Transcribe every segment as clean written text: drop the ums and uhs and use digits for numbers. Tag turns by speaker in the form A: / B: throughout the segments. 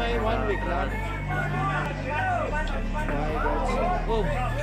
A: ay 1 week lang. Oh.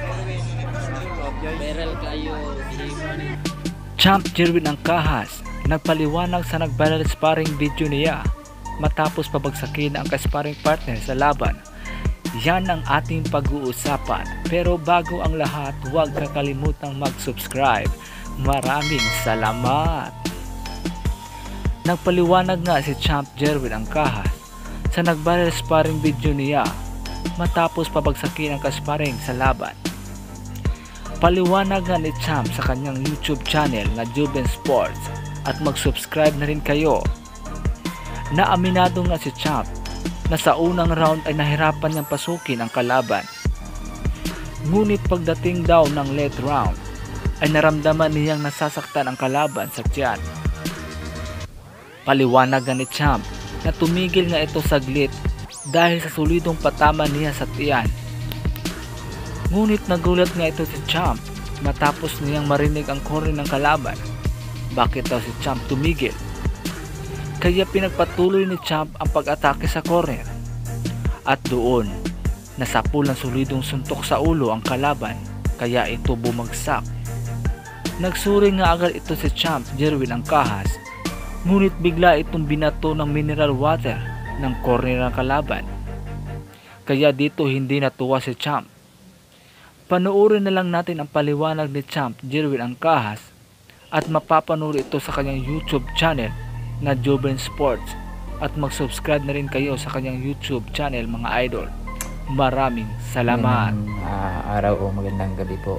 B: Viral kayo.
C: Champ Jerwin Angkahas nagpaliwanag sa nag-viral sparring video niya matapos pabagsakin ang ka-sparring partner sa laban. Yan ang ating pag-uusapan. Pero bago ang lahat, huwag kakalimutang mag-subscribe. Maraming salamat! Nagpaliwanag nga si Champ Jerwin Angkahas sa nag-viral sparring video niya matapos pabagsakin ang ka-sparring sa laban. Paliwanag nga ni Champ sa kanyang YouTube channel na Juben Sports at mag-subscribe na rin kayo. Naaminado nga si Champ na sa unang round ay nahirapan niyang pasukin ang kalaban. Ngunit pagdating daw ng late round ay naramdaman niyang nasasaktan ang kalaban sa tiyan. Paliwanag nga ni Champ na tumigil nga ito saglit dahil sa solidong patama niya sa tiyan. Ngunit nagulat nga ito si Champ matapos niyang marinig ang corner ng kalaban. Bakit daw si Champ tumigil? Kaya pinagpatuloy ni Champ ang pag-atake sa corner. At doon, nasapul ng solidong suntok sa ulo ang kalaban, kaya ito bumagsak. Nagsuri nga agad ito si Champ Jerwin Angkahas, ngunit bigla itong binato ng mineral water ng corner ng kalaban. Kaya dito hindi natuwa si Champ. Panoorin na lang natin ang paliwanag ni Champ Jerwin Angkahas at mapapanood ito sa kanyang YouTube channel na Juben Sports at mag-subscribe na rin kayo sa kanyang YouTube channel mga idol. Maraming salamat.
B: Araw o magandang gabi po.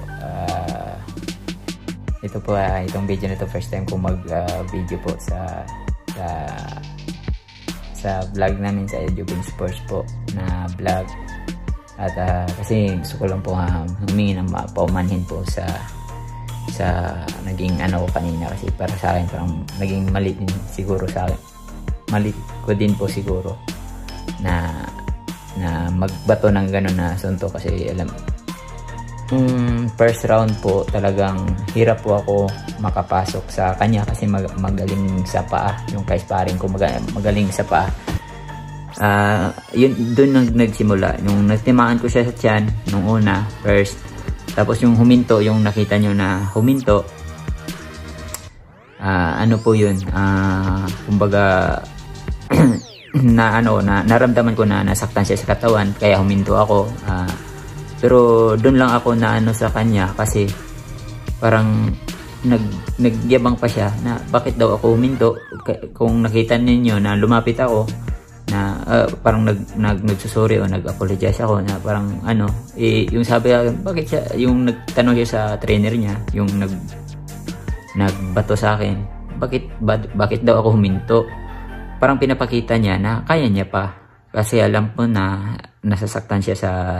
B: Ito po itong video na ito first time ko mag-video po sa vlog namin sa Juben Sports po na vlog. At kasi gusto ko lang po humingi ng paumanhin po sa naging ano ko kanina, kasi para sa akin parang naging mali din siguro sa akin. Mali ko din po siguro na magbato ng gano'n na sunto, kasi alam first round po talagang hirap po ako makapasok sa kanya kasi magaling sa paa yung ka-sparring ko, magaling sa paa. Yun doon nagsimula yung nagtimaan ko siya sa tiyan nung una first. Tapos yung huminto, yung nakita nyo na huminto, ano po yun, kumbaga, naramdaman ko na nasaktan siya sa katawan, kaya huminto ako. Pero doon lang ako na ano sa kanya, kasi parang nagyabang pa siya na bakit daw ako huminto. Kung nakita ninyo na lumapit ako, na parang nagsusuri o nag-apologize ako na parang ano, yung sabi bakit siya, yung nagtanong siya sa trainer niya, yung nagbato sa akin, bakit daw ako huminto, parang pinapakita niya na kaya niya pa, kasi alam ko na nasasaktan siya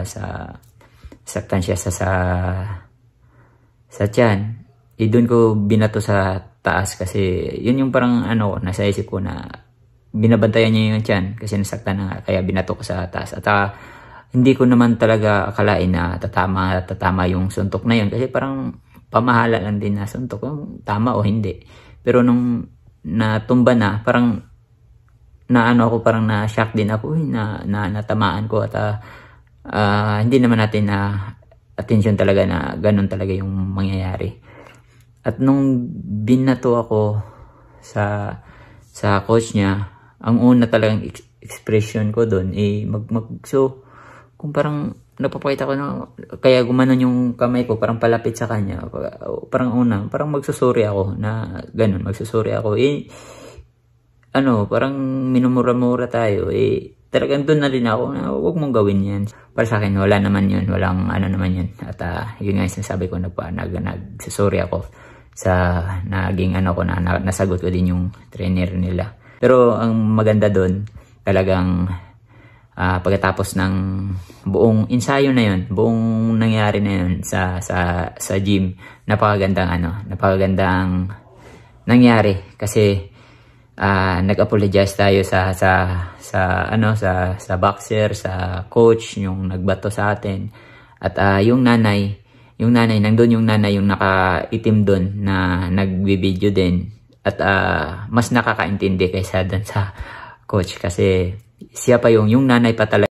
B: sa tiyan. Doon ko binato sa taas, kasi yun yung parang ano, nasa isip ko na binabantayan niya yung tiyan kasi nasaktan na, kaya binato ko sa taas. At hindi ko naman talaga akalain na tatama yung suntok na yun, kasi parang pamahala lang din na suntok kung tama o hindi. Pero nung natumba na, parang ako, parang na-shock din ako na natamaan ko. At hindi naman natin na attention talaga na ganun talaga yung mangyayari. At nung binato ako sa coach niya, ang una talagang expression ko doon so kung parang napapakita ko na, kaya gumanon yung kamay ko parang palapit sa kanya, parang magsusuri ako na ganun, magsusuri ako, parang minumura-mura tayo, talagang doon na rin ako na huwag mong gawin yan. Para sa akin wala naman yun, walang ano naman yun. At yun nga yung sinasabi ko, nagsusuri ako sa naging ano ko, na nasagot ko din yung trainer nila. Pero ang maganda doon, talagang pagkatapos ng buong ensayo na yun, buong nangyari na yun sa gym, napakagandang nangyari, kasi nag-apologize tayo sa boxer, sa coach yung nagbato sa atin. At yung nanay, nandun yung nanay, yung nakaitim doon na nagbibideo din. At mas nakakaintindi kaysa dun sa coach, kasi siya pa yung nanay pa talaga